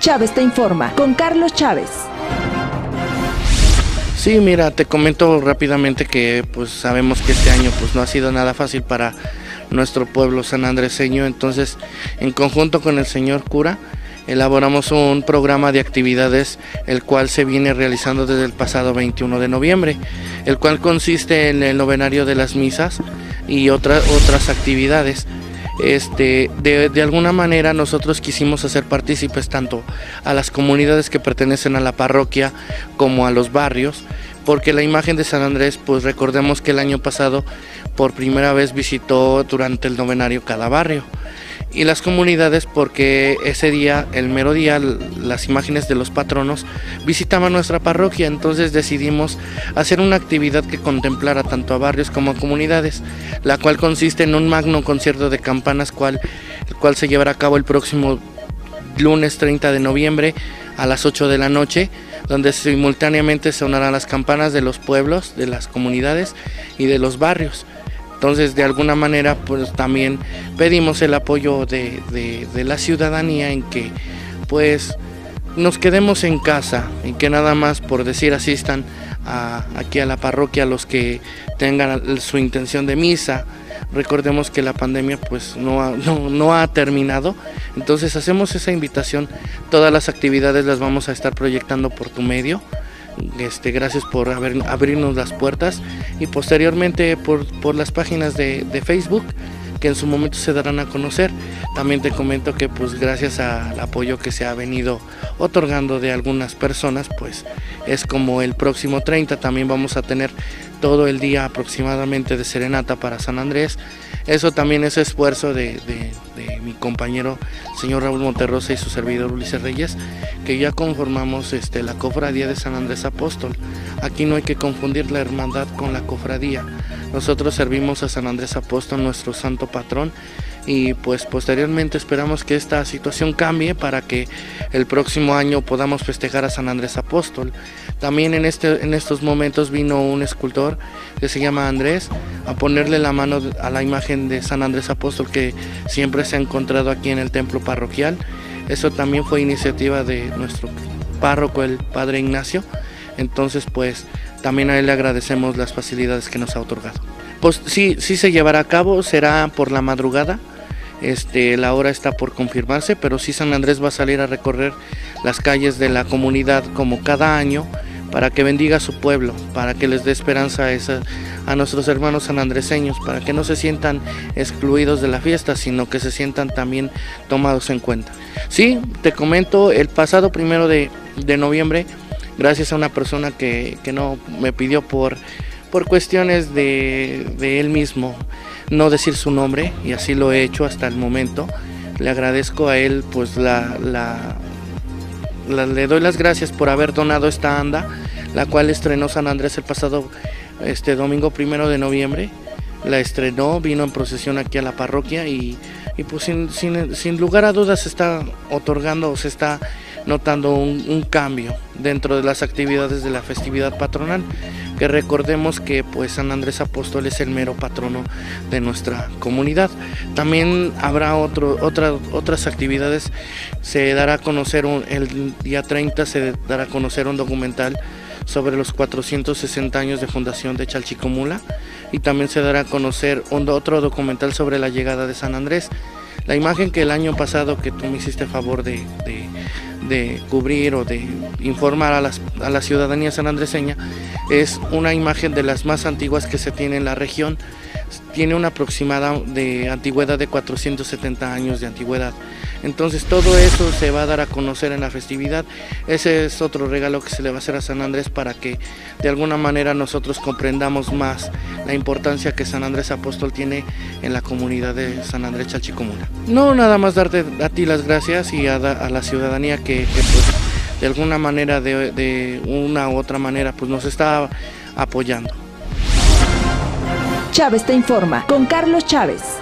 Chávez te informa con Carlos Chávez. Sí, mira, te comento rápidamente que pues sabemos que este año pues no ha sido nada fácil para nuestro pueblo sanandreseño. Entonces, en conjunto con el señor cura, elaboramos un programa de actividades, el cual se viene realizando desde el pasado 21 de noviembre, el cual consiste en el novenario de las misas y otras actividades. De alguna manera nosotros quisimos hacer partícipes tanto a las comunidades que pertenecen a la parroquia como a los barrios, porque la imagen de San Andrés, pues recordemos que el año pasado por primera vez visitó durante el novenario cada barrio, y las comunidades porque ese día, el mero día, las imágenes de los patronos visitaban nuestra parroquia. Entonces decidimos hacer una actividad que contemplara tanto a barrios como a comunidades, la cual consiste en un magno concierto de campanas, el cual se llevará a cabo el próximo lunes 30 de noviembre a las 8 de la noche, donde simultáneamente sonarán las campanas de los pueblos, de las comunidades y de los barrios. Entonces, de alguna manera, pues también pedimos el apoyo de la ciudadanía en que pues nos quedemos en casa y que nada más por decir asistan aquí a la parroquia los que tengan su intención de misa. Recordemos que la pandemia pues no ha terminado, entonces hacemos esa invitación. Todas las actividades las vamos a estar proyectando por tu medio. Gracias por abrirnos las puertas, y posteriormente por las páginas de Facebook, que en su momento se darán a conocer. También te comento que pues gracias al apoyo que se ha venido otorgando de algunas personas, pues es como el próximo 30 también vamos a tener todo el día aproximadamente de serenata para San Andrés. Eso también es esfuerzo de mi compañero señor Raúl Monterrosa y su servidor Ulises Reyes, que ya conformamos la cofradía de San Andrés Apóstol. Aquí no hay que confundir la hermandad con la cofradía. Nosotros servimos a San Andrés Apóstol, nuestro santo patrón, y pues posteriormente esperamos que esta situación cambie para que el próximo año podamos festejar a San Andrés Apóstol. También en estos momentos vino un escultor que se llama Andrés a ponerle la mano a la imagen de San Andrés Apóstol que siempre se ha encontrado aquí en el templo parroquial. Eso también fue iniciativa de nuestro párroco, el padre Ignacio. Entonces pues también a él le agradecemos las facilidades que nos ha otorgado. Pues sí se llevará a cabo, será por la madrugada. La hora está por confirmarse, pero sí San Andrés va a salir a recorrer las calles de la comunidad como cada año para que bendiga a su pueblo, para que les dé esperanza a nuestros hermanos sanandreseños, para que no se sientan excluidos de la fiesta, sino que se sientan también tomados en cuenta. Sí, te comento, el pasado 1 de noviembre, gracias a una persona que no me pidió por cuestiones de él mismo no decir su nombre, y así lo he hecho hasta el momento. Le agradezco a él, pues le doy las gracias por haber donado esta anda, la cual estrenó San Andrés el pasado domingo 1 de noviembre. La estrenó, vino en procesión aquí a la parroquia y pues sin lugar a dudas se está otorgando o se está notando un cambio dentro de las actividades de la festividad patronal, que recordemos que pues San Andrés Apóstol es el mero patrono de nuestra comunidad. También habrá otras actividades. Se dará a conocer el día 30 se dará a conocer un documental sobre los 460 años de fundación de Chalchicomula, y también se dará a conocer otro documental sobre la llegada de San Andrés. La imagen que el año pasado que tú me hiciste favor de cubrir o de informar a la ciudadanía sanandreseña es una imagen de las más antiguas que se tiene en la región. Tiene una aproximada de antigüedad de 470 años de antigüedad. Entonces todo eso se va a dar a conocer en la festividad. Ese es otro regalo que se le va a hacer a San Andrés para que de alguna manera nosotros comprendamos más la importancia que San Andrés Apóstol tiene en la comunidad de San Andrés Chalchicomula. No, nada más darte a ti las gracias y a la ciudadanía que pues, de alguna manera, de una u otra manera, pues nos está apoyando. Chávez te informa con Carlos Chávez.